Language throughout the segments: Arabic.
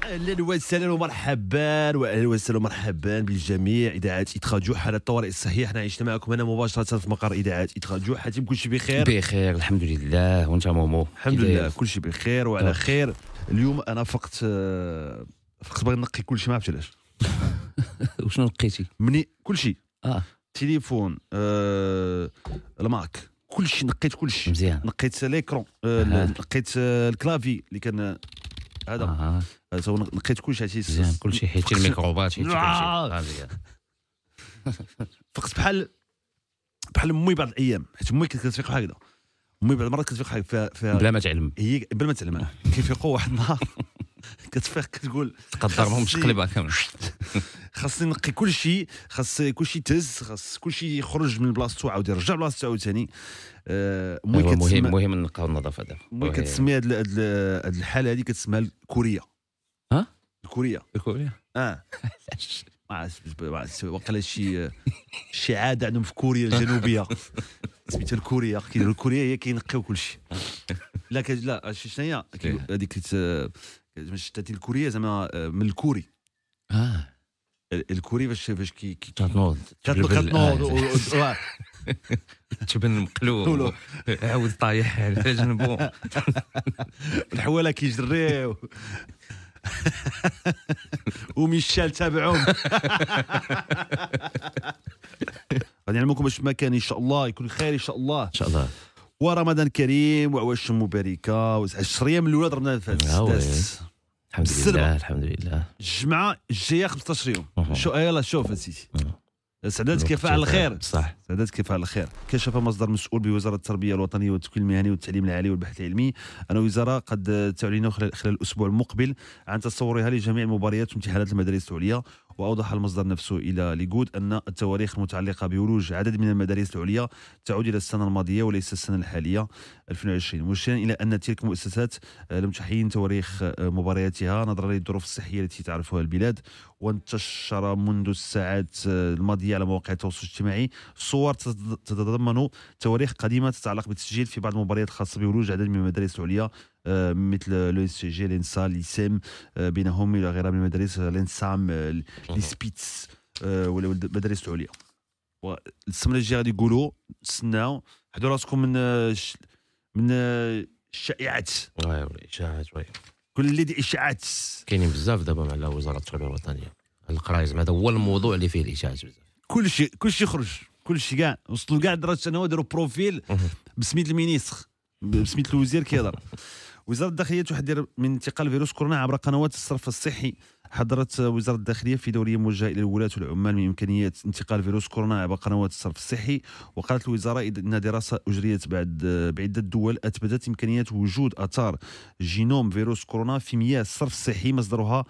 اهلا وسهلا ومرحبا واهلا وسهلا ومرحبا بالجميع. اذاعات إتخاديو حالة الطوارئ الصحية. حنا عشنا معكم هنا مباشرة في مقر اذاعات إتخاديو. حاتم كلشي بخير؟ بخير الحمد لله. وانت مومو؟ الحمد لله كلشي بخير وعلى خير. اليوم انا فقت باغي نقي كلشي، ما عرفتش علاش. وشنو لقيتي؟ مني كلشي، تليفون، الماك، كلشي نقيت كلشي مزيان. نقيت ليكرون، نقيت الكلافي اللي كان هذا نقيت كلشي. مزيان كلشي، حيتي الميكروبات، حيتي كلشي مزيان. فقت بحال امي بعض الايام، حيت امي كانت كتفيق هكذا. امي بعض المرات كتفيق فيها بلا ما تعلم، هي بلا ما تعلم. كيفيقوا واحد النهار كتفيق كتقول تقدر ما همش قلبها كامل. خاصني نقي كلشي، خاص كلشي تهز، خاص كلشي يخرج من بلاصتو عاود يرجع لبلاصتو عاوتاني. امي كتسمى مهم نلقاو النظافه دابا. امي كتسمي هاد الحاله هذه كتسمى الكوريه. الكوريه علاش؟ ما عرفتش واقيلا شي عاده عندهم في كوريا الجنوبيه سميتها الكوريه. كيديروا الكوريه هي كينقيو كلشي. لا شنو هي هذيك شتاتي الكوريه زعما من الكوري. الكوري فاش كي كتنوض تبن مقلوب عاود طايح على جنبو الحواله كيجريو وميشال تابعهم. غادي نعلمكم باش ما كان ان شاء الله يكون خير ان شاء الله ان شاء الله. ورمضان كريم وعواش مباركه. 10 ايام من الاولاد رمضان فات الحمد لله الحمد لله. الجمعه الجايه 15 يوم. يلا شوف سيدي، سعدات كيف على الخير. صح، سعدات كيف على الخير. كشف مصدر مسؤول بوزاره التربيه الوطنيه والتكوين المهني والتعليم العالي والبحث العلمي ان الوزاره قد تعلن خلال الاسبوع المقبل عن تصورها لجميع المباريات وامتحانات المدارس العليا. واوضح المصدر نفسه الى ليغود ان التواريخ المتعلقه بولوج عدد من المدارس العليا تعود الى السنه الماضيه وليس السنه الحاليه 2020، مشيرا الى ان تلك المؤسسات لم تحين تواريخ مبارياتها نظرا للظروف الصحيه التي تعرفها البلاد. وانتشر منذ الساعات الماضيه على مواقع التواصل الاجتماعي صور تتضمن تواريخ قديمه تتعلق بالتسجيل في بعض المباريات الخاصه بولوج عدد من المدارس العليا مثل لو اس جي، لينسا، ليسيم، بينهم الى غيرها من المدارس، لينسام، ليسبيتس والمدارس العليا. والسمنه الجايه غادي يقولوا تسناو حدوا راسكم من الشائعات. اشاعات كل اللي دي اشاعات كاينين بزاف دابا مع وزاره التربيه الوطنيه. القرايز هذا هو الموضوع اللي فيه الاشاعات بزاف. كلشي خرج، كلشي كاع وصلوا كاع لدرجه انه داروا بروفيل بسميت المينيستر، بسميت الوزير كيهضر. وزاره الداخليه تحذر من انتقال فيروس كورونا عبر قنوات الصرف الصحي. حذرت وزاره الداخليه في دوريه موجهه الى الولاة والعمال من امكانيه انتقال فيروس كورونا عبر قنوات الصرف الصحي. وقالت الوزاره ان دراسه اجريت بعده دول اثبتت امكانيه وجود اثار جينوم فيروس كورونا في مياه الصرف الصحي. مصدرها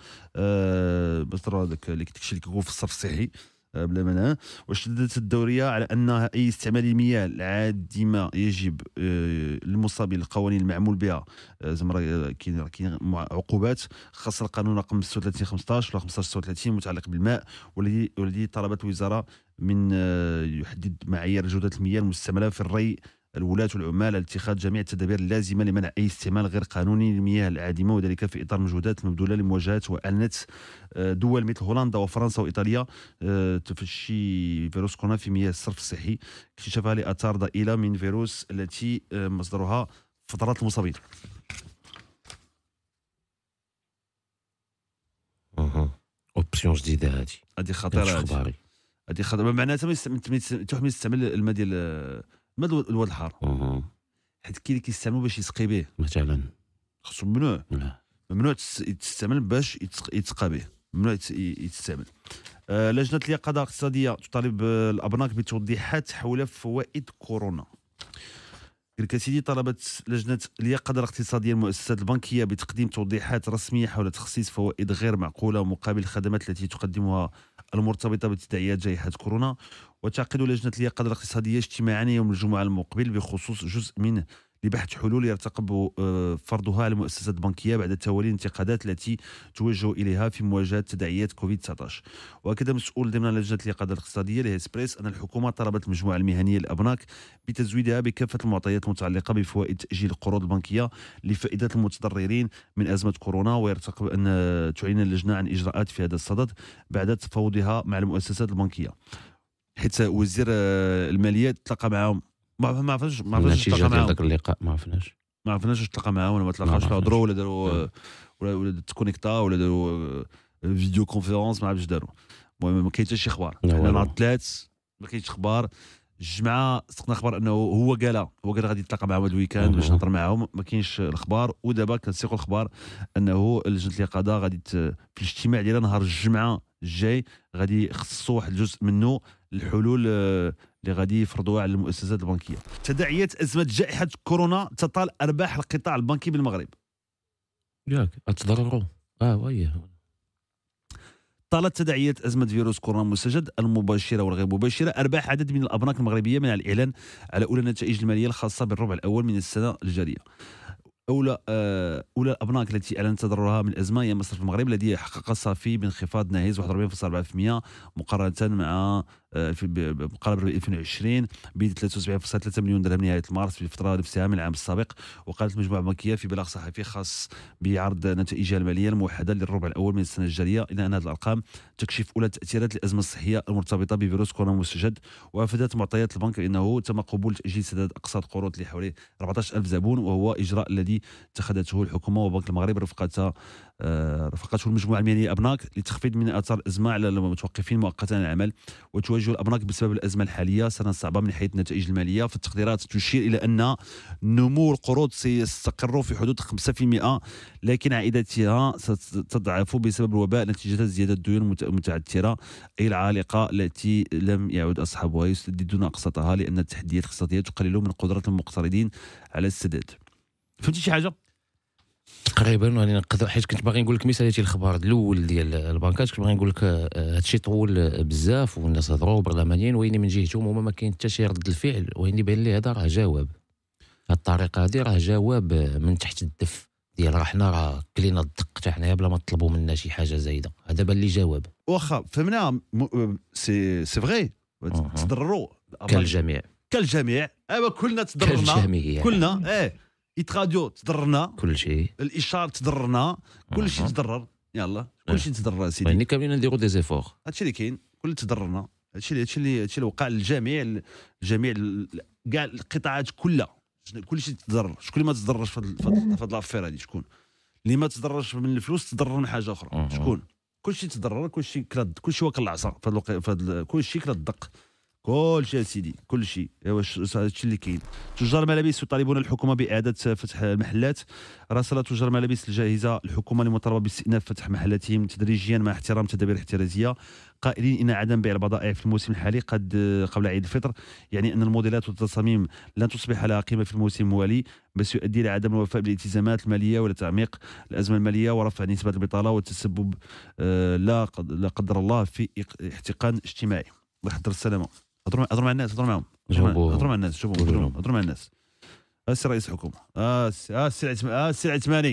هذاك اللي كيقول في الصرف الصحي بلا منع. وشددت الدورية على أن أي استعمال المياه العادمة يجب للمصابين القوانين المعمول بها زعما كاين عقوبات خاصة القانون رقم 36/15 ولا 15/36 متعلق بالماء، والذي طلبت الوزارة من يحدد معايير جودة المياه المستعملة في الري الولاة والعمال على اتخاذ جميع التدابير اللازمة لمنع أي استعمال غير قانوني للمياه العادمة، وذلك في إطار المجهودات المبذولة لمواجهة وأعلنت دول مثل هولندا وفرنسا وإيطاليا تفشي فيروس كورونا في مياه الصرف الصحي اكتشافها لآثار ضئيلة من فيروس التي مصدرها فترات المصابين. اوبسيون جديده هذه خطيره. هذه خطيره معناتها ما يستعمل الماء ديال الواد الحار، حيت كاين اللي كيستعملوا باش يسقي به مثلا. خصو ممنوع تستعمل باش يتسقى به، ممنوع يتستعمل. لجنه اليقظه الاقتصاديه تطالب الابناك بتوضيحات حول فوائد كورونا. سيدي طلبت لجنه اليقظه الاقتصاديه المؤسسات البنكيه بتقديم توضيحات رسميه حول تخصيص فوائد غير معقوله مقابل الخدمات التي تقدمها المرتبطه بتداعيات جائحه كورونا. وتعقد لجنه اليقظه الاقتصاديه اجتماعا يوم الجمعه المقبل بخصوص جزء من لبحث حلول يرتقب فرضها على المؤسسات البنكيه بعد توالي الانتقادات التي توجه اليها في مواجهه تداعيات كوفيد 19. واكد مسؤول ضمن لجنه الإقادة الاقتصاديه لهيسبريس ان الحكومه طلبت المجموعه المهنيه للابناك بتزويدها بكافه المعطيات المتعلقه بفوائد تاجيل القروض البنكيه لفائده المتضررين من ازمه كورونا، ويرتقب ان تعلن اللجنه عن اجراءات في هذا الصدد بعد تفاوضها مع المؤسسات البنكيه. حيت وزير الماليه تلاقى معهم، ما عرفناش النتيجه ديال ذاك اللقاء ما عرفناش واش تلاقى معاهم ولا ما تلاقاش، هضروا ولا داروا ولا تكونيكتا ولا داروا فيديو كونفيرونس، ما عرفتش داروا. المهم ما كاين حتى شي اخبار. حنا نهار الثلاث ما كاينش اخبار. الجمعه صدقنا خبر انه هو قال غادي يتلاقى معهم هذا الويكاند باش نهضر معاهم، ما كاينش الاخبار. ودابا كنسيقوا الاخبار انه لجنه الإقادة غادي في الاجتماع ديالها نهار الجمعه الجاي غادي يخصصوا واحد الجزء منه الحلول اللي غادي يفرضوها على المؤسسات البنكيه. تداعيات ازمه جائحه كورونا تطال ارباح القطاع البنكي بالمغرب. ياك تضرروا وي طالت تداعيات ازمه فيروس كورونا المستجد المباشره والغير مباشره ارباح عدد من الابناك المغربيه من الاعلان على اولى النتائج الماليه الخاصه بالربع الاول من السنه الجاريه. أولى الأبناك التي أعلنت تضررها من الأزمة هي مصرف المغرب الذي حقق صافي بانخفاض ناهز 41.4% مقارنة مع مقارنة ب 2020 ب 73.3 مليون درهم نهاية مارس في الفترة نفسها من العام السابق. وقالت المجموعة البنكية في بلاغ صحفي خاص بعرض نتائجها المالية الموحدة للربع الأول من السنة الجارية إلى أن هذه الأرقام تكشف أولى تأثيرات الأزمة الصحية المرتبطة بفيروس كورونا المستجد. وافادت معطيات البنك بأنه تم قبول تأجيل سداد أقساط قروض لحوالي 14,000 زبون، وهو إجراء الذي اتخذته الحكومه وبنك المغرب رفقته المجموعه المهنيه الابناك لتخفيض من اثار الازمه على المتوقفين مؤقتا عن العمل. وتواجه الابناك بسبب الازمه الحاليه سنه صعبه من حيث النتائج الماليه، فالتقديرات تشير الى ان نمو القروض سيستقر في حدود 5%، لكن عائداتها ستضعف بسبب الوباء نتيجه زياده الديون المتعثره اي العالقه التي لم يعد اصحابها يسددون اقساطها لان التحديات الاقتصاديه تقلل من قدره المقترضين على السداد. فهمتي شي حاجه؟ تقريبا راني نقدر، حيت كنت باغي نقول لك مثاليتي الخبر الاول ديال البنكات، كنت باغي نقول لك هادشي طول بزاف والناس هضروا برلمانيين، وين من جهتهم هما ما كاين حتى شي رد الفعل، وين بان لي هذا راه جواب. هاد الطريقه هذه راه جواب من تحت الدف ديال راه كلينا الدق حتى حنايا بلا ما نطلبوا منا شي حاجه زايده. هذا بان لي جواب. واخا فهمنا سي فغي تضرروا كالجميع ايوا كلنا تضررنا كلنا إتراديو تضررنا كل شيء، الاشاره تضررنا كل شيء تضرر، يلا كل شيء تضرر سيدي. يعني كاملين نديروا دي زيفور. هادشي اللي كاين، كل تضررنا. هادشي اللي وقع للجميع كاع القطاعات كلها، كل شيء تضرر. شكون اللي ما تضررش في هاد لافير هادي؟ شكون اللي ما تضررش من الفلوس تضرر من حاجه اخرى؟ شكون؟ كل شيء تضرر، كل شيء واكل العصا كل شيء كلا الدق، كل شيء سيدي كل شيء. واش هادشي اللي كاين. تجار الملابس يطالبون الحكومه باعاده فتح المحلات. راسل تجار الملابس الجاهزه الحكومه لمطالبه باستئناف فتح محلاتهم تدريجيا مع احترام تدابير الاحترازيه، قائلين ان عدم بيع البضائع في الموسم الحالي قبل عيد الفطر يعني ان الموديلات والتصاميم لن تصبح لها قيمه في الموسم الموالي، بس يؤدي الى عدم الوفاء بالالتزامات الماليه ولتعميق الازمه الماليه ورفع نسبه البطاله والتسبب لا قدر الله في احتقان اجتماعي. الله يحضر السلامه. هضروا مع الناس، هضروا معهم، هضروا مع الناس، شوفوا هضروا مع الناس. السي رئيس الحكومه، السي العثماني،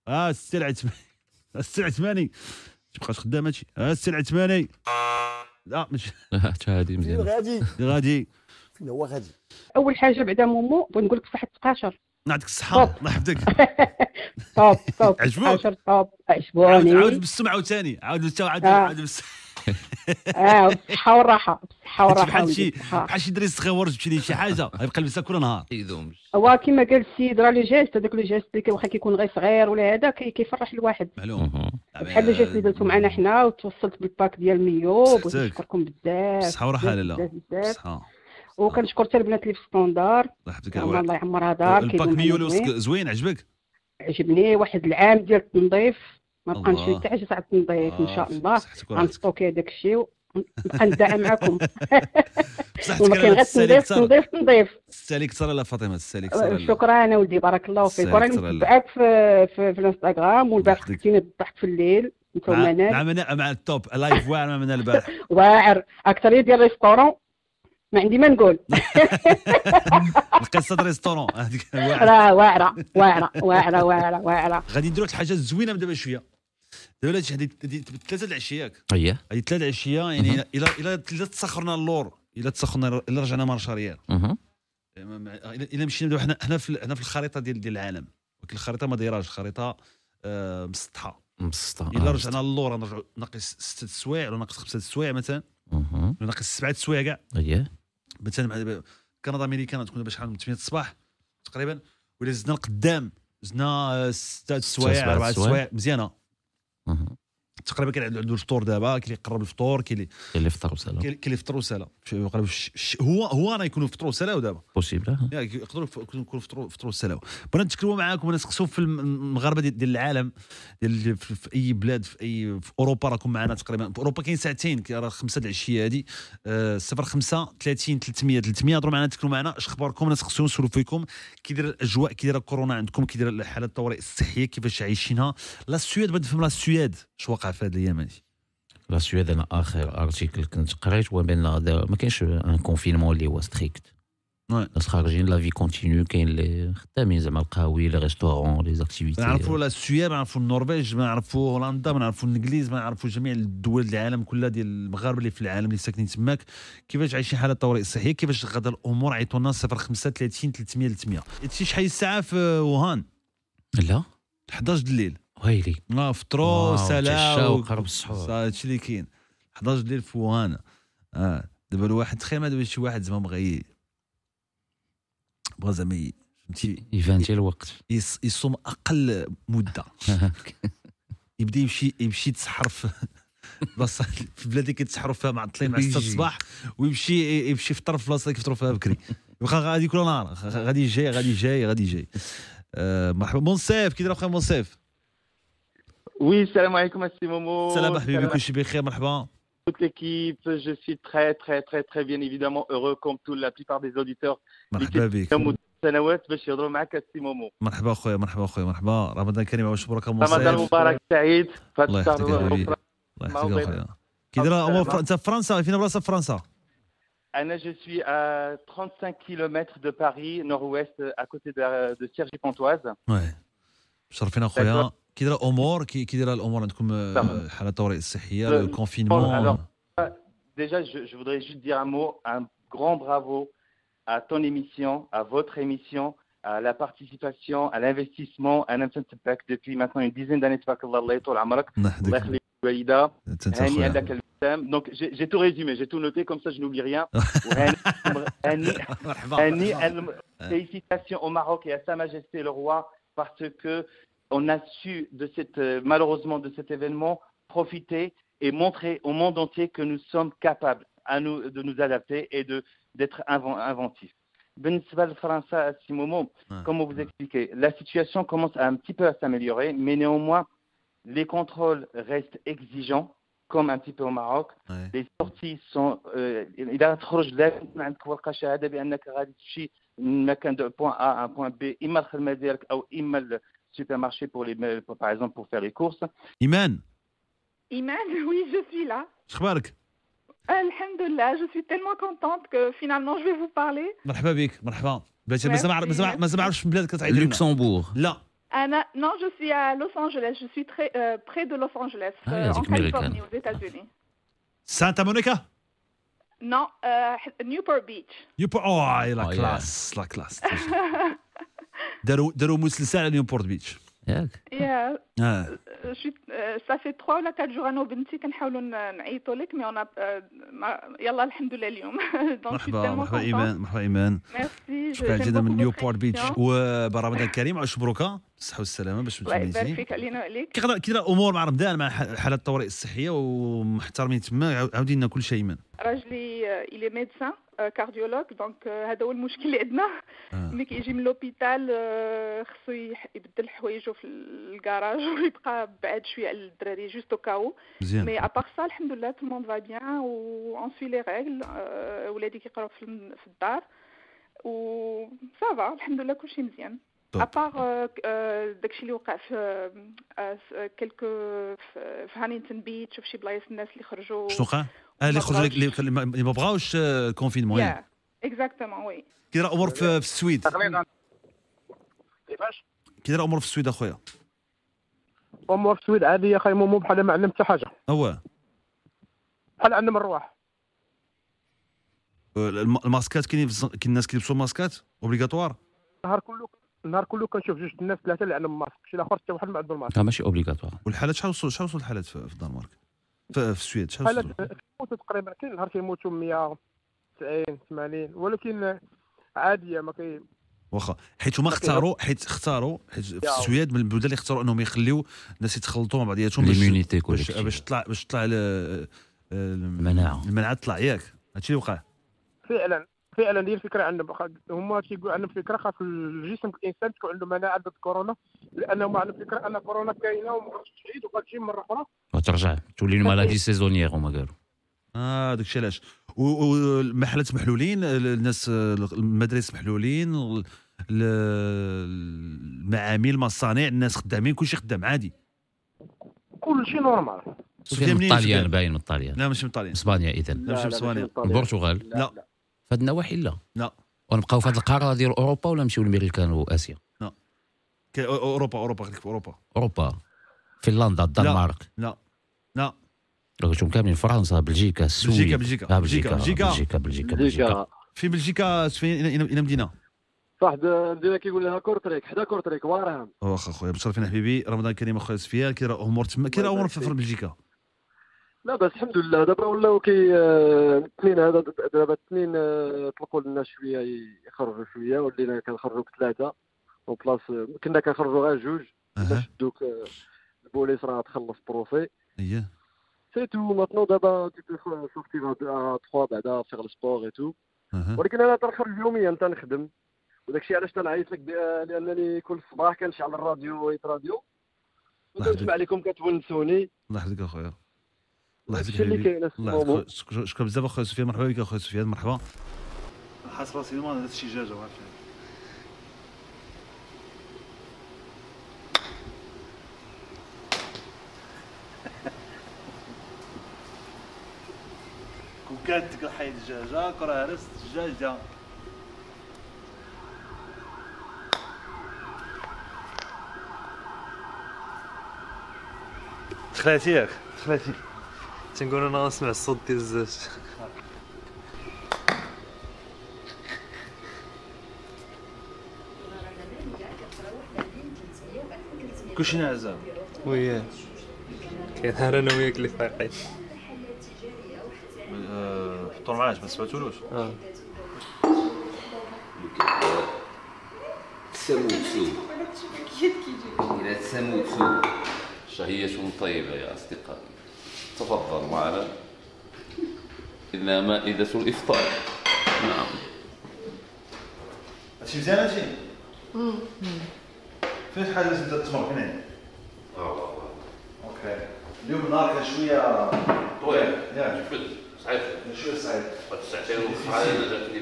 السي العثماني تبقاش خدام هادشي. السي العثماني لا ماشي هادي مزيان غادي فين هو غادي. اول حاجه بعدا مومو بغيت نقول لك صحه تقاشر. نعطيك الصحه الله يحفظك. طوب عجبوك؟ تقاشر طوب عجبوني. عاود بالسم عاوتاني عاود بالسم بالصحه والراحه بحال شي دري صغيور جبتي ليه شي حاجه غيبقى لبسها كل نهار. هو كما قال السيد راه لو جيست، هذاك لو جيست اللي واخا كيكون غير صغير ولا هذا كيفرح الواحد. معلوم بحال لو جيست اللي درتو معنا حنا وتوصلت بالباك ديال ميو. بغيت نشكركم بزاف. صحه وراحه لاله صحه. وكنشكر حتى البنات اللي في ستوندار، الله يحفظك. الله يعمرها دار. الباك ميو زوين عجبك؟ عجبني. واحد العام ديال التنظيف ما بقى نمشي حتى حاجه تاع التنظيف ان شاء الله. غنستوكي داك الشيء نبقى ندعم معكم. ما كاين غير تنظيف. السالي كثر لا فاطمه، السالي كثر. شكرا انا ولدي بارك الله فيك. وراني متبعك في الانستغرام، والبارح خدتيني بالضحك في الليل انت ومنال مع التوب لايف واعر مع منال البارح. واعر اكثريه ديال الريستورون ما عندي ما نقول. القصه د ريستورون هذيك راه واعره واعره واعره واعره واعره. غادي نديروا الحاجه الزوينه من دابا شويه. دابا هذه 3 العشياك، اييه هذه 3 العشيه يعني الا تسخرنا اللور، الا رجعنا مارشاريال، الا مشينا دابا حنا في الخريطه ديال العالم، ولكن الخريطه ما دايراش، الخريطه مسطحه. الا رجعنا للور غنرجعوا ناقص 6 سوايع ولا ناقص 5 سوايع مثلا، ولا ناقص 7 سوايع كاع. اييه مثلا كندا امريكان تكون دابا شحال من 8 الصباح تقريبا، ولا زدنا لقدام زدنا 6 سوايع 4 سوايع مزيانه تقريبا. كاين عنده الفطور دابا، كاين اللي يقرب الفطور، كاين اللي يفطر وسالا، كاين اللي يفطر وسالا. هو راه يكونوا يفطروا وسالاو دابا بوسيبل يقدروا يكونوا يفطروا وسالاو. بغينا نتكلموا معاكم ونسقسوا في المغاربه ديال العالم، ديال في اي بلاد، في اوروبا راكم معنا تقريبا. في اوروبا كاين ساعتين، راه 5 العشيه هذه 05 30 300 هضروا معنا، تكلموا معنا اش اخباركم، نسقسوا نسولوا فيكم كي داير الاجواء، كي داير كورونا عندكم، كي داير حاله الطوارئ الصحيه، كيفاش عايشينها. لا السويد بغيت نفهم، لا السويد اش وقع في هذه الايام هذه؟ لا السويد انا اخر ارتيكل كنت قريت هو بان ما كاينش ان كونفينمون اللي هو ستريكت، الناس خارجين لا في كونتينيو، كاين اللي خدامين زعما القهاوي، لي ريستورون، لي زاكتيفيتي. نعرفوا لا السويد، نعرفوا النرويج، ما نعرفوا هولندا، ما نعرفوا الانجليز، ما نعرفوا جميع الدول العالم كلها ديال المغاربه اللي في العالم اللي ساكنين تماك، كيفاش عايشين حاله الطوارئ الصحيه، كيفاش غادا الامور. عيطوا لنا 05 30 300 300. هادشي شحال الساعه في ووهان؟ لا 11 الليل. ويلي فطروا سالاو قرب السحور، هادشي اللي كاين. 11 الليل في ووهان. دابا الواحد تخيل ما دابا شي واحد زعما بغى زعما فهمتي يفانتي الوقت، يصوم اقل مده يبدا يمشي يتسحر في بلاصه في البلاد اللي كيتسحروا فيها معطلين مع 6 الصباح، ويمشي يفطر في بلاصه اللي كيفطروا فيها بكري، يبقى غادي كل نهار غادي جاي. مرحبا منصف، كي داير اخويا منصف؟ Oui, salam alaikum à Momo. Salam حبيبي، كلشي بخير، مرحبا. Toute l'équipe, je suis très bien évidemment heureux comme la plupart des auditeurs. مرحبا بك. سنوات باش يهضروا معك السي مومو. مرحبا اخويا، مرحبا. رمضان كريم وشبرك منصف. رمضان مبارك سعيد. الله يحفظك الله يحفظك اخويا. كي داير امور انت في فرنسا؟ فين بلاصه في فرنسا؟ أنا je suis à 35 km de Paris, nord-ouest, à côté de Cergy-Pontoise. وي شرفينا اخويا. كي داير الامور، كي داير الامور عندكم حاله الطوارئ الصحيه، الكونفينمون؟ Déjà, je voudrais juste dire un mot, un grand bravo à ton émission, à votre émission, à la participation, à l'investissement. أنا متنتبعك depuis maintenant une dizaine d'années. تبارك الله، الله يطول عمرك. الله يخليك الوالدة. هاني عندك الوسام. Donc j'ai tout résumé, j'ai tout noté, comme ça je n'oublie rien. هاني félicitations au Maroc et à Sa Majesté le Roi, parce que on a su malheureusement de cet événement profiter et montrer au monde entier que nous sommes capables de nous adapter et d'être inventifs. بالنسبة لفرنسا à ce moment, comme vous expliquez, la situation commence un petit peu à s'améliorer, mais néanmoins les contrôles restent exigeants comme un petit peu au Maroc. Les sorties sont إذا تخرج لازم عندك ورقة شهادة بأنك غادي تمشي من مكان de point A à un point B، إما الخدمة ديالك أو إما le supermarché par exemple pour faire les courses. إيمان، oui, je suis là. شخبارك؟ Alhamdulillah, je suis tellement contente que finalement je vais vous parler. مرحبا بك، مرحبا. مازال ما عرفتش بلاد كتعيط لنا. لوكسمبورغ؟ لا. Non, je suis à Los Angeles. Je suis très près de Los Angeles, en Californie, aux États-Unis. Santa Monica? Non, Newport Beach. لا كلاس. داروا مسلسل على نيوبورت بيتش. ياك؟ ça fait 3 ولا 4 jours انا وبنتي كنحاولوا نعيطوا لك، مي انا يلا الحمد لله اليوم. مرحبا ايمان. ميرسي. شكرا جدا من نيوبورت بيتش، ورمضان كريم وشبروكا بالصحه والسلامه باش الله يبارك فيك علينا وعليك. كي داير الامور مع رمضان، مع حاله الطوارئ الصحيه ومحترمين تما، عاودي لنا كل شيء ايمان. راجلي إلي ميدسان كارديولوج، دونك هذا هو المشكل اللي عندنا. ملي كيجي من لوبيتال خصو يبدل حوايجو في الكراج ويبقى بعاد شويه على الدراري جوست او كاو. مي ابار سا الحمد لله تو الموند فا بيان و اون سوي لي ريغل. ولادي كيقراو في الدار و سافا الحمد لله كلشي مزيان. ابار داكشي اللي وقع في كلكو في هانينتون بيتش وفي شي بلايص الناس اللي خرجوا. شنو وقع؟ اللي خرجوا اللي ما بغاوش الكونفينمون. يا اكزاكتومون وي. كي داير امور في السويد؟ كيفاش؟ كي داير امور في السويد اخويا؟ امور في السويد عاديه يا اخي، مو بحال ما عندنا حتى حاجه. بحال عندنا مروح. الماسكات كاين الناس كيلبسوا ماسكات اوبليغاتوار. النهار كله كنشوف جوج الناس ثلاثه اللي عندهم ماسك، شي الاخر حتى واحد ما عنده الماسك. ماشي اوبليغاتوار. والحالات شحال وصل الحالات في الدنمارك في السويد؟ شحال حالات كيموتوا تقريبا، كاين نهار كيموتوا 190 80، ولكن عاديه ما كاين. واخا حيت هما اختاروا في السويد من البلدان اللي اختاروا انهم يخليو الناس يتخلطوا مع بعضياتهم باش تطلع المناعه تطلع. ياك هادشي اللي وقع فعلا هي الفكره عندهم. هما كيقولوا عندهم فكره خاص الجسم الانسان تكون عنده مناعه ضد كورونا، لانهم عندهم فكره ان كورونا كاينه ومغاديش تعيد وغتجي مره اخرى وترجع تولي مالادي سيزونيير هما قالوا. داكشي علاش. والمحلات محلولين، الناس المدارس محلولين، المعامل المصانع الناس خدامين، كلشي خدام عادي، كلشي نورمال. من الطاليان باين، من الطاليان. لا ماشي من الطاليان. اسبانيا اذا. لا ماشي من اسبانيا. البرتغال. لا. في هاد النواحي لا. ونبقاو في هاد القاره ديال اوروبا ولا نمشيو لامريكان واسيا؟ لا. اوروبا خليك في اوروبا. فنلندا، الدنمارك. لا. قلتهم كاملين، فرنسا، بلجيكا، السويد. بلجيكا. في بلجيكا فين مدينه؟ واحد مدينه كيقول لها كورتريك، حدا كورتريك وراهم. واخا خويا بشرفين حبيبي، رمضان كريم اخويا سفيان. كي راه امور تما، كي راه امور في بلجيكا؟ لا بس الحمد لله دابا ولاو الاثنين هذا دابا الاثنين طلقوا لنا شويه يخرجوا شويه، ولينا كنخرجوا بثلاثه وبلاص كنا كنخرجوا غير جوج باش دوك البوليس راه تخلص بروسي. سيتو ماتنو دابا تيبي سورتي 3 بعدا فيغ السبور اي تو. ولكن انا تنخرج يوميا تنخدم، وداكشي علاش تنعيط لك لانني كل صباح كنشعل الراديو ويت راديو ونسمع لكم كتونسوني. الله يحفظك اخويا. الله يحفظك حبيبي. شكرا بزاف اخويا سفيان. مرحبا بك اخويا سفيان. مرحبا. حاس راسي ما درت شي دجاجه ما عرفتش. كون كانت تكحي دجاجه كره هرست الدجاجه. دخلتي تنقول انا نسمع الصوت ديال الزاج. كلشي نعزام. وياه كاين نهار انا وياك اللي فايقين. فطور معاش ما سمعتولوش. تسموتسو إلى تسموتسو شهية طيبة يا أصدقائي. تفضل معنا، إنها مائدة الإفطار. نعم. هادشي مزيان هادشي؟ فين حاجة لازم تتمر هنا؟ اوكي. اليوم النهار كان شوية طويل. ياك جبد صعيب. شوية صعيب. قد ساعتين ونص علينا جاتني.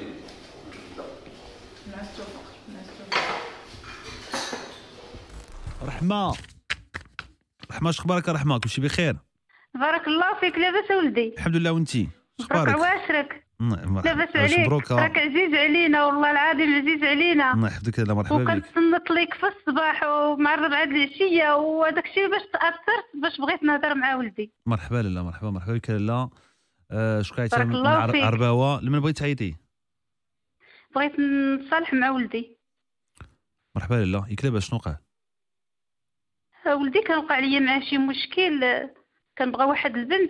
رحمة اش اخبارك؟ رحمة كلشي بخير؟ بارك الله فيك. لاباس ولدي؟ الحمد لله. وانتي اخبارك؟ عواشرك؟ لاباس عليك؟ مبروك. راك عزيز علينا والله العظيم، عزيز علينا. الله يحفظك. لا مرحبا بك. وكنتصنت ليك في الصباح ومع الربعة د العشيه، وهذاك الشيء باش تاثرت باش بغيت نهضر مع ولدي. مرحبا لاله. مرحبا بك لاله. شكون عيطتي؟ بارك الله فيك. عرباوه. لمن بغيتي تعيطي؟ بغيت نتصالح مع ولدي. مرحبا لاله. ياك شنو وقع؟ ولدي كان وقع لي معاه شي مشكل، كنبغى واحد البنت.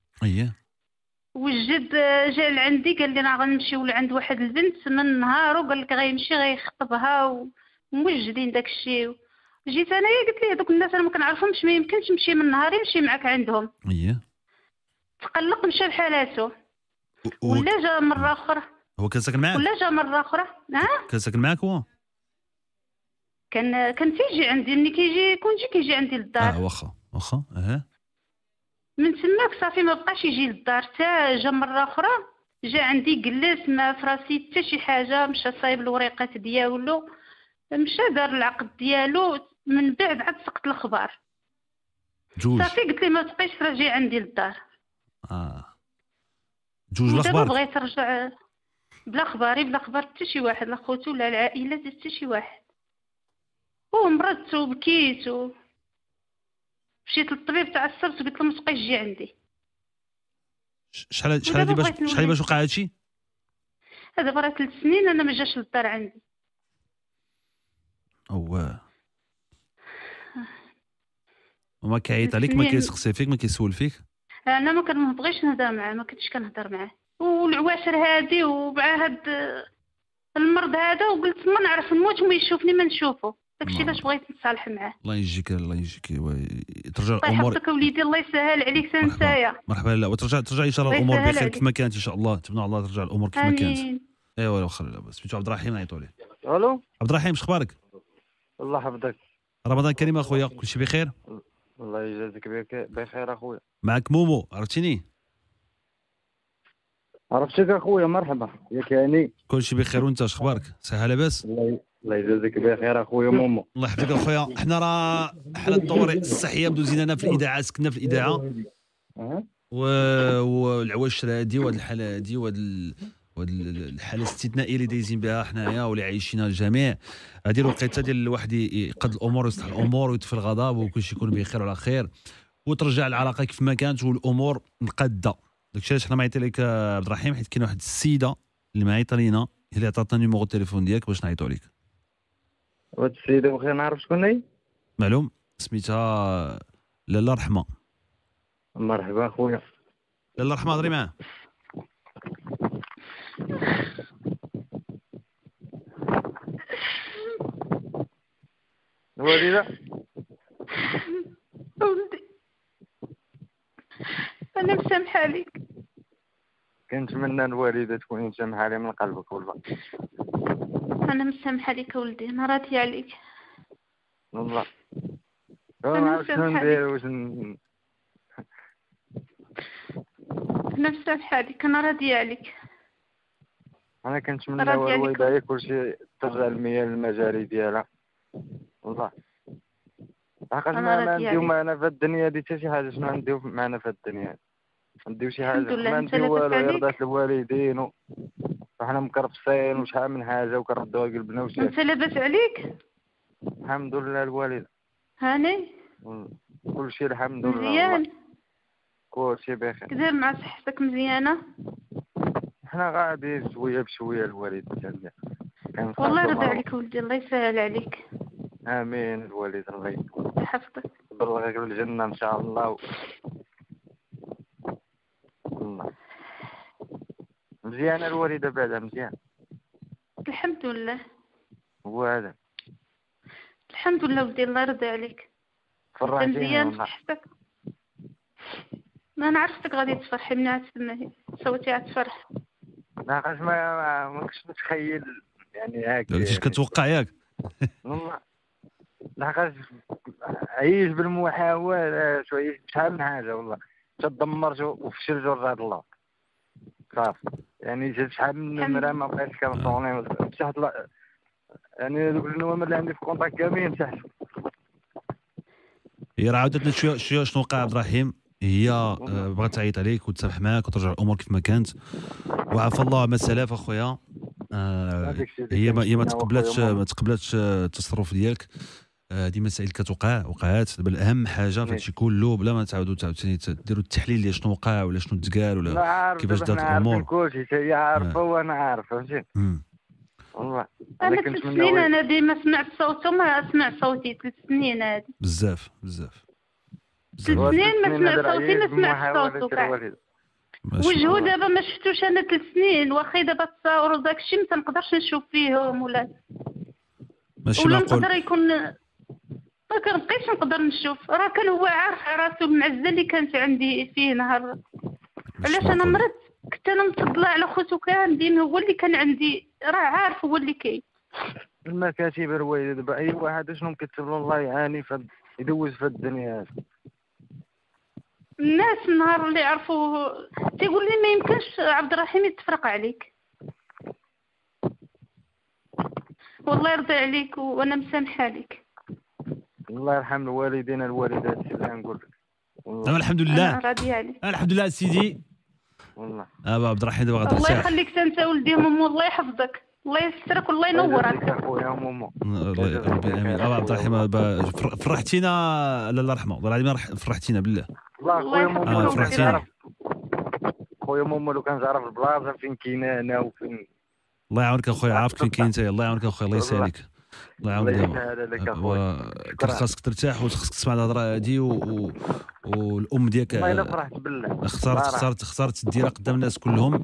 والجد جا لعندي قال لي انا غنمشيو لعند واحد البنت من نهار، وقال لك غيمشي غيخطبها وموجدين داك الشيء. جيت انايا قلت ليه دوك الناس انا ما كنعرفهمش، ما يمكنش نمشي من نهاري نمشي معاك عندهم. تقلق مشى بحالاتو. ولا جا مره اخرى. هو كان ساكن معاك؟ ولا جا مره اخرى. كان ساكن معاك هو؟ كان تيجي عندي، ملي كيجي عندي للدار. واخا من تماك صافي ما بقاش يجي للدار. حتى جا مره اخرى جا عندي جلس ما فراسي حتى شي حاجه، مشى صايب الوريقات ديالو مشى دار العقد ديالو، من بعد عاد سقط الخبار. جوج صافي قلت لي ما تبقيش ترجعي عندي للدار. جوج ودابا الاخبار. بغيت ترجع بلا خباري، بلا خبار حتى شي واحد، لا خوتو ولا العائله ديال حتى شي واحد. ومرضت وبكيت مشيت للطبيب تعصبت وقلت له ما تبقايش تجي عندي. شحال باش وقع هادشي؟ هذا راه 3 سنين انا ما جاش للدار عندي. وما كيعيط عليك، ما كيسقسي فيك، ما كيسول فيك؟ انا ما كنبغيش نهضر معاه، ما كنتش كنهضر معاه، والعواشر هادي ومع هاد المرض هذا، وقلت ما نعرف نموت وما يشوفني ما نشوفه. داكشي علاش بغيت نتصالح معاه. الله يجيك ترجع الله الامور. يحفظك وليدي، الله يسهل عليك تنسايا. مرحبا. لا وترجع ان شاء الله الامور بخير كيف ما كانت ان شاء الله. تبنى الله ترجع الامور كيف ما كانت. ايوا واخا لاباس. سميتو عبد الرحيم، نعيطوا ليه. الو عبد الرحيم، شخبارك؟ الله يحفظك. رمضان كريم اخويا، كلشي بخير؟ الله يجازيك بخير اخويا. معك مومو، عرفتيني؟ عرفتك اخويا، مرحبا ياك هاني. كلشي بخير، وانت شخبارك؟ صحه لاباس؟ الله يجازيك بخير اخويا مومو. الله يحفظك اخويا. حنا راه حالة الطوارئ الصحيه بدوزينا في الاذاعه، سكننا في الاذاعه والعواش هادي وهاد الحاله هادي وهاد الحاله الاستثنائيه اللي دايزين بها حنايا واللي عايشينها الجميع. هذه الوقيته ديال الواحد يقد الامور ويصلح الامور ويطفي الغضب وكلشي يكون بخير وعلى خير وترجع العلاقه كيف ما كانت والامور مقاده. داكشي علاش حنا معيطي لك عبد الرحيم، حيت كاين واحد السيده اللي معيطه لينا، هي اللي عطاتنا نيميرو التليفون ديالك باش نعيطوا عليك. وهاد السيده واخا نعرف شكون هي؟ معلوم، سميتها لاله رحمه. مرحبا اخويا. لاله رحمه، هضري معاه. الوالده ولدي انا مسامحه عليك. كنتمنى الوالده تكوني مسامحه عليا من قلبك والله. انا مسامحه عليك ولدي، انا راضيه عليك والله. ما عرفت شنو ندير، واش انا مسامحه عليك، انا راضيه عليك. انا كنتمنى الوالده هي كلشي ترجع المياه للمجاري ديالها والله. عقاش ما نديو معنا في الدنيا دي حتى شي حاجه. شنو نديو معنا في الدنيا؟ نديو شي حاجه، ما نديو والو، يرضات الوالدين وحنا مكرفسين وشحال من حاجه وكنردوها قلبنا وشي. انت لاباس عليك؟ الحمد لله الوالده هاني كلشي الحمد لله مزيان. كلشي بخير. كدير مع صحتك مزيانه؟ حنا غادي شويه بشويه الوالد ديالنا. والله يرضى عليك ولدي، الله يسهل عليك. امين الوالد، الله يحفظك يبلغك بالجنه ان شاء الله. الله مزيانه الوالده بعدا مزيان الحمد لله. هو هذا الحمد لله ولدي، الله يرضى عليك. فرحتيني مزيان في والله. صحتك. ما انا عرفتك غادي تفرحي مني، عاد صوتي عاد تفرح. ناقص ما كنتش متخيل يعني هاك. كنتيش كتوقع ياك؟ والله ناقص عيش بالمحاولة شويه، شحال من حاجه والله. تدمرت وفشلت ورضات الله صافي. يعني شحال من نمره ما بقيتش كنصوني، مسحت يعني دوك النوامر اللي عندي في كونطاك كاملين مسحت. هي راه عاودت شويه شنو وقع عبد الرحيم. هي بغات تعيط عليك وتسامح معاك وترجع الامور كيف ما كانت، وعفى الله ما سلف اخويا. هي ما تقبلاتش التصرف ديالك. هذه مسائل وقعات. دابا الاهم حاجه في هادشي كله بلا ما تعاودوا ديروا التحليل ديال شنو وقع ولا شنو تقال ولا كيفاش دارت الامور. كلشي هي عارفه وانا عارف، فهمتي. والله انا 3 سنين انا ديما سمعت صوته ما سمع صوتي. 3 سنين هذه بزاف 3 سنين ما سمعت صوتي، ما سمعت صوته كاع. وجهو دابا ما شفتوش انا 3 سنين، واخا دابا التصاور وداكشي ما تنقدرش نشوف فيهم ولا نقدر يكون ما كنبقيش نقدر نشوف. راه كان هو عارف راسو المعزه اللي كانت عندي فيه نهار علاش انا مرضت. كنت انا متفضله على خوتو كاملين، هو اللي كان عندي، راه عارف هو اللي كاين. المكاتب الوالده دابا اي واحد شنو كيكتب له الله يعاني يدوز في الدنيا. الناس النهار اللي عرفوا تيقول لي ما يمكنش عبد الرحيم يتفرق عليك. والله يرضي عليك وانا مسامحه لك. الله يرحم الوالدين الوالدات اللي نقول لك. والله الحمد لله. انا راضيه عليك. الحمد لله سيدي. والله. عبد الرحيم دابا غادي الله يخليك انت ولدي ماما، الله يحفظك، الله يسترك والله ينورك. اخويا ماما. ربي امين. عبد الرحيم فرحتينا الله يرحمه، والله العظيم فرحتينا بالله. الله يخليك. فرحتينا. خويا ماما لو كان تعرف البلاصه فين كاينه انا وفين. الله يعاونك اخويا، عارف فين كاين انت. الله يعاونك اخويا، الله يسهلك. الله يعاونك دابا. كان خاصك ترتاح وخاصك تسمع الهضره هادي والام ديالك. والله الا فرحت بالله. اختارت ديرها قدام الناس كلهم.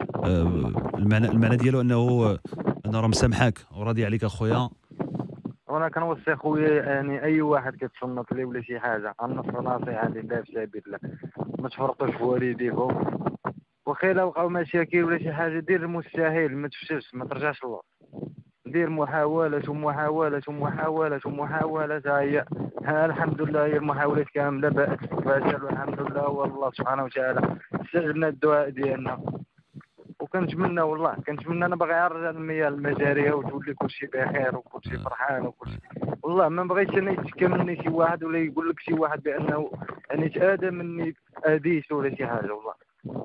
المعنى ديالو انه راه مسامحاك وراضي عليك اخويا. وانا كنوصي خويا يعني اي واحد كتصنت ليه ولا شي حاجه، النصر نصيحه لله في سبيل الله، ما تفرطوش في والديكم، وخا الا وقعوا مشاكل ولا شي حاجه دير المستحيل، ما تفشلش، ما ترجعش للور، دير محاولات ومحاولات ومحاولات ومحاولات. ها الحمد لله هي المحاولات كامله بات فشل، والحمد لله والله سبحانه وتعالى استجبنا الدعاء ديالنا. وكنتمنى والله انا باغي نرجع للمياه المجاريه وتولي كلشي بخير وكلشي فرحان وكلشي. والله ما بغيتش انا يتشكى مني شي واحد ولا يقول لك شي واحد بانه يعني تاذى مني اذيت ولا شي حاجه. والله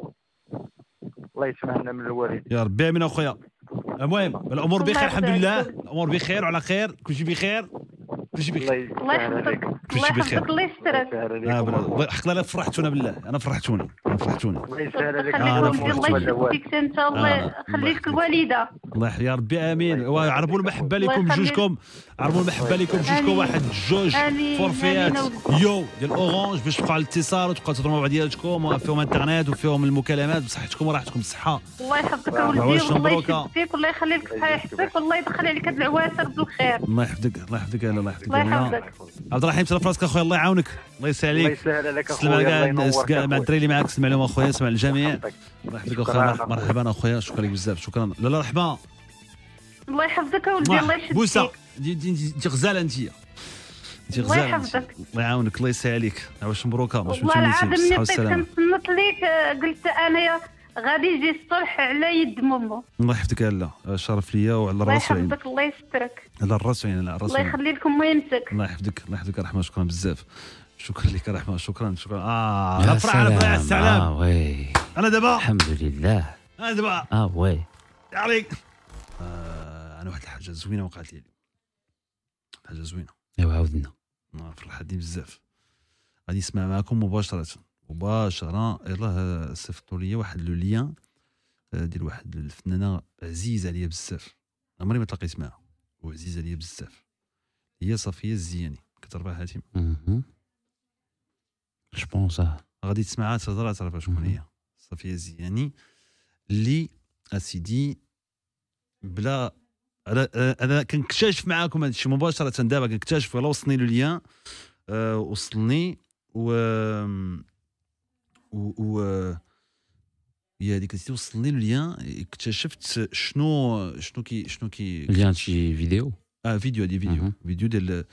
الله يسمعنا من الوالد يا ربي. امين اخويا. المهم الامور بخير الحمد لله، الامور بخير وعلى خير، كلشي بخير كلشي بخير. الله يحفظك، الله يحفظك، الله يسترك. حق الله فرحتونا بالله، انا فرحتوني. الله يسهل عليك. الله يحفظك انت، الله يخليك الوالده. الله يا ربي امين. وعربوا المحبه لكم بجوجكم، عربوا المحبه لكم بجوجكم. واحد جوج فورفيات يو ديال اورانج باش تبقى على الاتصال وتبقى تهضروا مع بعضياتكم، فيهم انترنت وفيهم المكالمات بصحتكم وراحتكم بالصحه. الله يحفظك ولدي، والله يشفيك، والله يخليك في حياتك، والله يدخل عليك هاد العواسر بالخير. الله يحفظك، الله يحفظك، الله يحفظك. الله يحفظك عبد الرحيم، تهلا في راسك اخويا، الله يعاونك، الله يسهل عليك. الله يسهل عليك اخويا. مع الدراري اللي معاك، سمع لهم اخويا، سمع الجميع. الله يحفظك اخويا، مرحبا اخويا، شكرا لك بزاف، شكرا. لا رحمه. الله يحفظك ولدي، الله يشفيك. بوسه انت غزاله، انت الله يحفظك، الله يعاونك، الله يسهل عليك. واش مبروكه، واش والله العظيم ملي بقيت كنصنت ليك قلت انايا غادي يجي الصلح على يد ماما. الله يحفظك يا لا، شرف ليا وعلى الراس والعين. الله يحفظك، الله يسترك. على الراس والعين، على الراس. الله يخلي لكم وينتك. الله يحفظك، الله يحفظك رحمه، شكرا بزاف. شكرا لك رحمه، شكرا. يا سلام. السلام. وي انا دابا الحمد لله. انا دابا وي عليك. انا واحد الحاجه زوينه وقعت لي، حاجه زوينه. ايوا عاودنا. فرحتني بزاف. غادي نسمع معكم مباشره. يلاه صيفطوا لي واحد لو ليان ديال واحد الفنانه عزيزه عليا بزاف، عمري ما تلاقيت معها وعزيزه عليا بزاف، هي صفيه الزياني. كتربح حاتم. جو بونس غادي تسمعها تهضر تعرف شكون هي. صفيه الزياني اللي اسيدي بلا انا كنكتشف معاكم هذا الشيء مباشره دابا، كنكتشف ولا وصلني له ليان وصلني و هي هذيك وصلني له ليان، اكتشفت شنو كي ليان شي فيديو فيديو ديال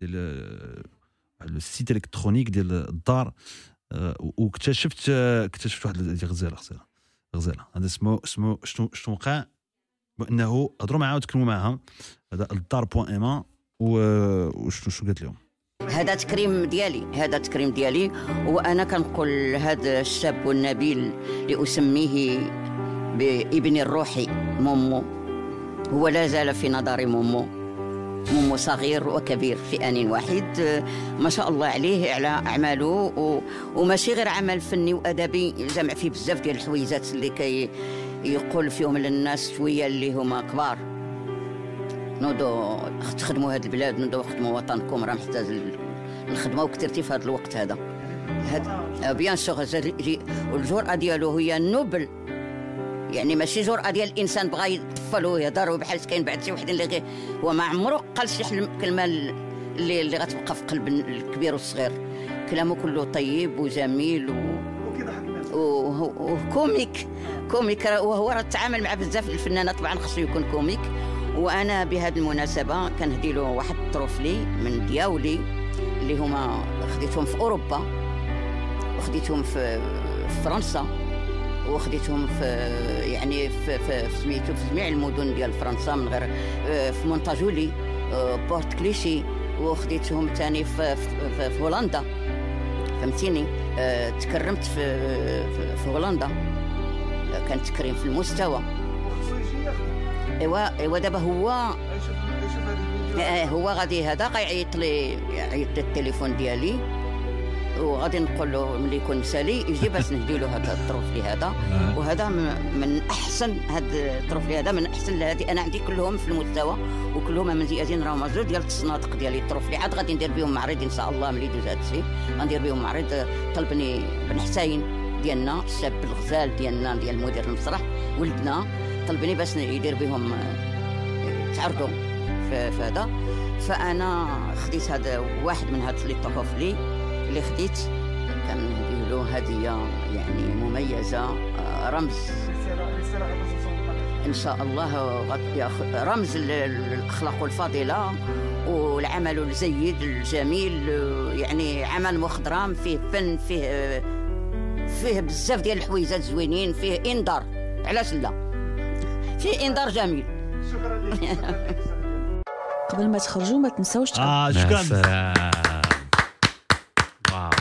السيت الكترونيك ديال الدار، واكتشفت واحد غزاله هذا اسمه شنو وقع، انه هضروا معها وتكلموا معها. هذا الدار بوان ايما وشنو قالت لهم. هذا تكريم ديالي وانا كنقول هذا الشاب النبيل لاسميه بابن الروحي مومو، هو لا زال في نظري مومو صغير وكبير في آن واحد، ما شاء الله عليه على أعماله، وماشي غير عمل فني وأدبي، جمع فيه بزاف ديال الحويجات اللي يقول فيهم للناس شوية اللي هما كبار، نوضو تخدموا هاد البلاد، نوضو خدموا وطنكم، راه محتاج الخدمة وكثرتي في هذا الوقت هذا. بيان سور الجرأة ديالو هي نوبل، يعني ماشي جرأة ديال الانسان بغى يطفل ويهضر بحال كاين بعض شي وحدين اللي هو ما عمرو قال شي كلمه اللي غتبقى في قلب الكبير والصغير. كلامه كله طيب وجميل وكوميك وهو راه تعامل مع بزاف الفنانات، طبعا خصو يكون كوميك. وانا بهذه المناسبه كنهدي له واحد الطروفلي من دياولي اللي هما خديتهم في اوروبا وخديتهم في فرنسا، وخديتهم في يعني في سميتو في جميع المدن ديال فرنسا من غير في مونتاجولي بورت كليشي، وخديتهم ثاني في هولندا فهمتيني. تكرمت في هولندا، كان تكريم في المستوى. ايوا دابا هو غادي هذا غيعيط لي التليفون ديالي، وغادي نقول له ملي يكون مسالي يجي باش نهدي له هذا الطروفلي هذا. وهذا من احسن هذا الطروفلي هذا من احسن هذه انا عندي كلهم في المستوى، وكلهم مزيادين راهم زوج ديال التصنادق ديالي الطروفلي. عاد غادي ندير بهم معرض ان شاء الله ملي يدوز هذا الشيء، غندير بهم معرض. طلبني بن حسين ديالنا الشاب الغزال ديالنا ديال مدير المسرح ولدنا، طلبني باش يدير بهم تعرضوا في هذا. فانا خديت هذا واحد من هاد لي طروفلي اللي خديت، كان له هديه يعني مميزه، رمز ان شاء الله رمز الاخلاق والفضيله والعمل الجيد الجميل، يعني عمل مخضرم فيه فن، فيه بزاف ديال الحويجات زوينين، فيه انذار، علاش لا، فيه انذار جميل. قبل ما تخرجوا ما تنساوش شكرا. واو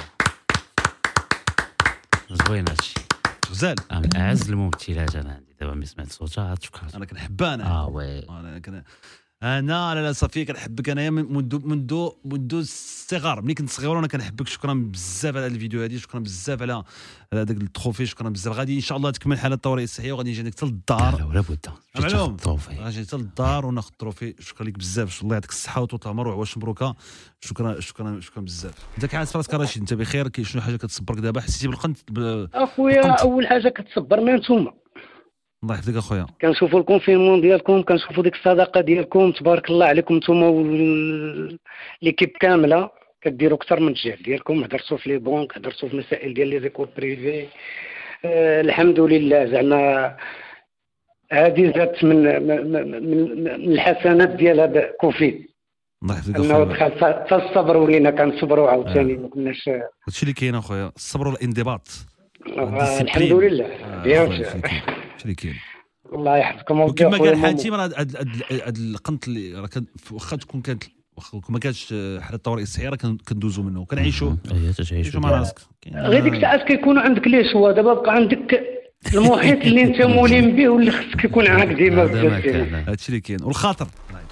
زوين هادشي، غزال من اعز الممثلات انا عندي دابا ملي سمعت صوتها تفكرت انا كنحبها. انا وي انا لا صافي كنحبك انايا منذ الصغر، ملي كنت صغير وانا كنحبك. شكرا بزاف على الفيديو هذه، شكرا بزاف على هذاك التروفي، شكرا بزاف. غادي ان شاء الله تكمل حاله الطوارئ الصحيه وغادي نجي عندك حتى للدار. لا ولا بد معلوم غادي حتى للدار وناخذ التروفي. شكرا لك بزاف، الله يعطيك الصحه وطول العمر وعواش مبروكه. شكرا بزاف. انت كعاد راسك رشيد، انت بخير؟ كاين شنو حاجه كتصبرك دابا؟ حسيتي بالقنت اخويا؟ اول حاجه كتصبرنا نتوما، الله يحفظك اخويا. كنشوفوا الكونفينمون ديالكم، كنشوفوا ديك الصداقه ديالكم، تبارك الله عليكم نتوما والليكيب كامله، كديروا اكثر من الجهد ديالكم. هضرتوا في لي بونك، هضرتوا في مسائل ديال لي زيكول بريفي. الحمد لله زعما هذه جات من الحسنات ديال هذا كوفيد. الله يحفظك انه دخل حتى الصبر، ولينا كنصبروا عاوتاني ما كناش. هادشي اللي كاين اخويا، الصبر والانضباط. الحمد لله بيان سور اللي كاين. الله يحفظكم. وكما قال حاتم راه هاد القنت اللي راه واخا تكون كانت ما كانتش حاله الطوارئ الصحيه راه كندوزوا منه وكنعيشوا. تعيشوا مع راسك. غير ديك الساعات كيكونوا عندك لي شوا، دابا بقى عندك المحيط اللي انت مولين به واللي خصك يكون معاك ديما بزاف. هادشي اللي كاين. والخاطر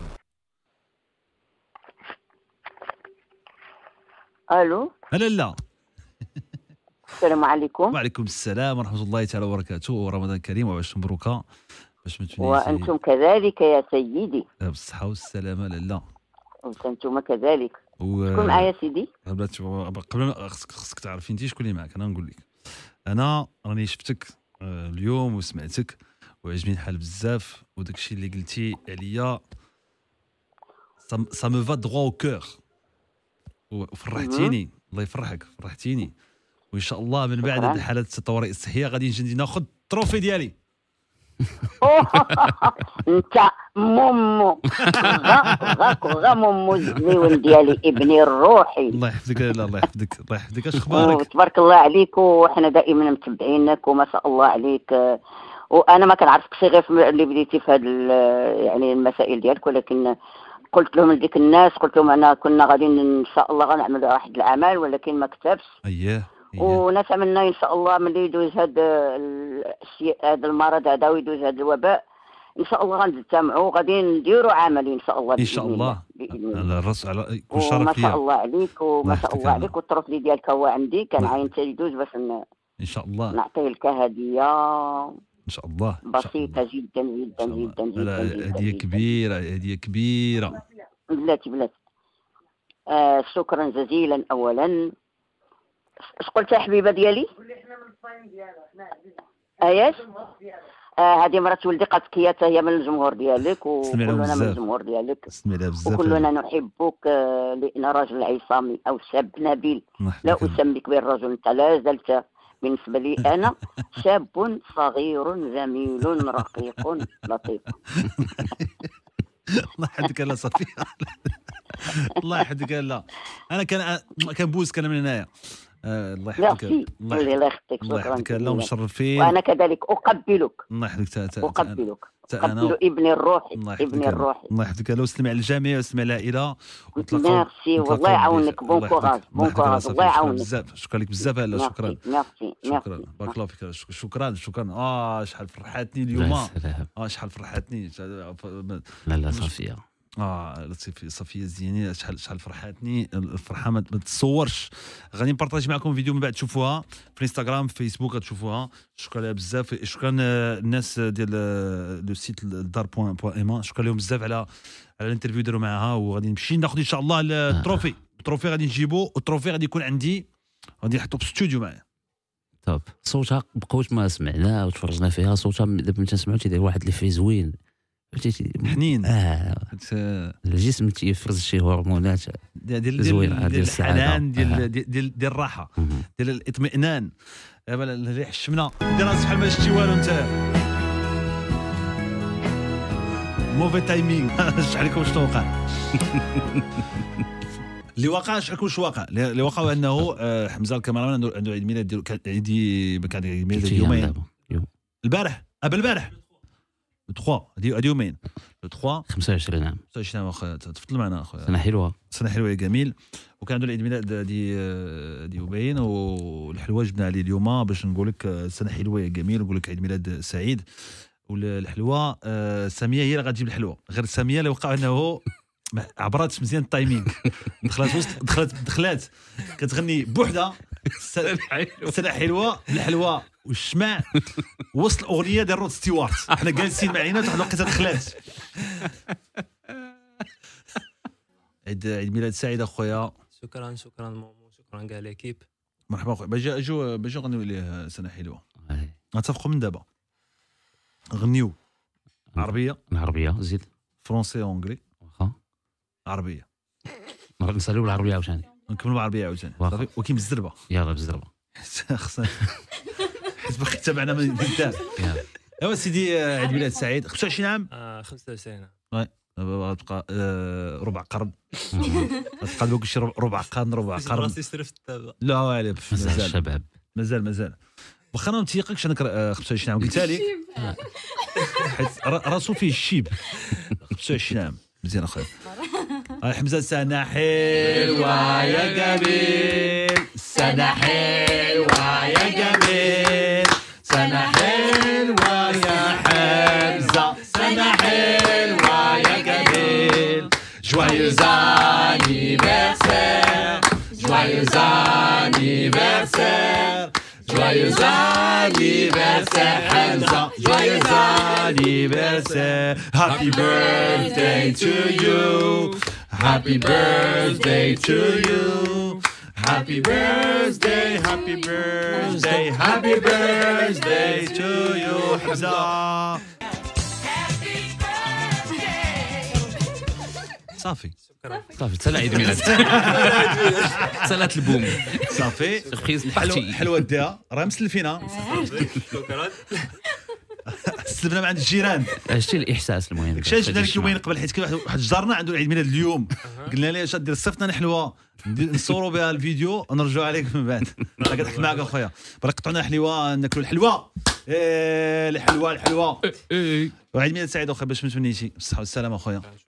الو لا السلام عليكم. وعليكم السلام ورحمه الله تعالى وبركاته، ورمضان كريم وعواش مبروكه. باش ما تفنيش. وانتم كذلك يا سيدي. بالصحه والسلامه. لا وانتم كذلك. شكون معايا سيدي؟ قبل ما خصك تعرفي انت شكون اللي معك. انا نقول لك، انا راني شفتك اليوم وسمعتك وعجبني الحال بزاف، وداك الشيء اللي قلتي عليا سا مو فا دروا او كور، وفرحتيني. الله يفرحك، فرحتيني. وان شاء الله من بعد هذه حاله الطوارئ الصحيه غادي نجي ناخذ التروفي ديالي. انت مومو غا مومو الزوين ديالي، ابني الروحي. الله يحفظك. لا الله يحفظك، الله يحفظك. اش اخبارك؟ تبارك الله عليك، وحنا دائما متبعينك وما شاء الله عليك. وانا ما كنعرفكش غير اللي بديتي في هذه يعني المسائل ديالك، ولكن قلت لهم لديك الناس، قلت لهم انا كنا غادي ان شاء الله غنعمل واحد العمل ولكن ما كتبش. اييه ونتمنى ان شاء الله ملي يدوز هذا المرض هذا ويدوز هذا الوباء ان شاء الله غنجتمعوا غادي نديروا عمل ان شاء الله. ان شاء الله على الراس، على كل شرف ليا. ما شاء الله عليك، وما شاء الله عليك. والطروفلي ديالك هو عندي، كان عاين حتى يدوز باش ان شاء الله نعطيه لك هديه ان شاء الله بسيطه جدا جدا جدا جدا. هديه كبيره، هديه كبيره. بلاتي شكرا جزيلا. اولا اش قلت يا حبيبه ديالي؟ اياش هذه مرات ولدي قالت لك هي من الجمهور ديالك، وكلنا من الجمهور ديالك، وكلنا نحبك لان راجل عصامي او شاب نبيل. لا اسميك بالرجل، انت لا زلت بالنسبه لي انا شاب صغير جميل رقيق لطيف. الله يحفظك. لا صافي الله يحفظك. لا انا كان بوزك انا من هنايا. الله يحفظك. الله يخليك. الله يحفظك. اللهم مشرفين. وانا كذلك اقبلك. الله يحفظك. اقبلك. أقبل ابني الروحي. ابني الروحي. الله يحفظك. لو سلم على الجميع وسلم على العائله. ميرسي والله يعاونك. بون كوراج. بون كوراج. الله يعاونك. بزاف. شكرا لك بزاف. لا شكرا. ميرسي. شكرا. بارك الله فيك. شكرا. شحال فرحتني اليوم. شحال فرحتني. لا صافيه. صفيه الزيني شحال فرحتني الفرحه ما تتصورش. غادي نبارطاجي معكم فيديو من بعد تشوفوها في الانستغرام في فيسبوك غتشوفوها. شكرا لها بزاف. شكرا الناس ديال لو سيت الدار.ام. شكرا لهم بزاف على الانترفيو داروا معها. وغادي نمشي ناخذ ان شاء الله التروفي. التروفي غادي نجيبو والتروفي غادي يكون عندي غادي نحطو في الاستوديو معايا. طب صوتها بقوت ما سمعناه وتفرجنا فيها. صوتها دابا ملي تسمعوا تيدير واحد اللي فيه زوين حنين. الجسم تيفرز شي هرمونات ديال الحنان ديال الراحه ديال الاطمئنان. دابا ريح الشمنه دير راسك بحال ما شتي والو انت. موفي تايمينغ. شحال لكم شنو وقع. اللي وقع شحال واش واقع. اللي وقع انه حمزه الكاميرمان عنده عيد ميلاد ديالو. كان عيد ميلاد يومين. البارح قبل البارح 3 هادي يومين. 3 25 عام. 25 عام اخويا. تفضل معنا اخويا. سنه حلوه. سنه حلوه جميل. وكان عنده العيد ميلاد دي يومين والحلوه جبنا عليه اليوم باش نقول لك سنه حلوه جميل ونقول لك عيد ميلاد سعيد. والحلوه ساميه هي اللي غتجيب الحلوه. غير ساميه اللي وقع انه عبرات مزيان التايمينغ. دخلات كتغني بوحده سنه حلوه بالحلوه والشمع وسط الاغنيه ديال رود ستيوارت. حنا جالسين معينا واحد الوقيته دخلات. عيد ميلاد سعيد اخويا. شكرا مومو. شكرا كاع ليكيب. مرحبا اخويا. باجو غنيو ليه سنه حلوه. غنتفقوا من دابا. غنيو عربيه زيد فرونسي اونغلي. عربيه. نسالوا بالعربيه عاوتاني. نكملوا بالعربيه عاوتاني. وكاين بالزربه. يلا بالزربه. خصنا حيت باقي تابعنا من البلدان. ايوا سيدي عيد ميلاد سعيد. 25 عام. 95 عام. غتبقى ربع قرن. غتبقى لك شي ربع قرن. راسي صرفت دابا. لا والو مازال الشباب. مازال واخا انا متيقكش انك 25 عام قلت لك حيت راسو فيه الشيب. 25 عام مزيان اخويا. حمزه سنه حلوه يا جميل. سنه حلوه يا جميل. سنه حلوه يا حمزه. سنه حلوه يا جميل. Joyeux anniversaire. Joyeux anniversaire. Joyeux anniversaire Hamza. Joyeux anniversaire. Happy birthday to you. Happy birthday to you. Happy birthday. Happy birthday. Happy birthday to you Hamza. صافي تسالى عيد ميلاد. سالات البوم صافي. سربريز حلوه ديها راه مسلفينا. شكرا. سلمنا مع عند الجيران. شتي الاحساس المهم. جبنا لك يومين قبل حيت كاين واحد جارنا عنده العيد ميلاد اليوم. قلنا ليه اش دير صيفطنا حلوه نصوروا بها الفيديو ونرجعوا عليك من بعد. كنضحك معاك اخويا. بغا قطعنا حلوه ناكلوا الحلوه. الحلوه. وعيد ميلاد سعيد اخويا باش ما تمنيتي بالصحه والسلامه اخويا.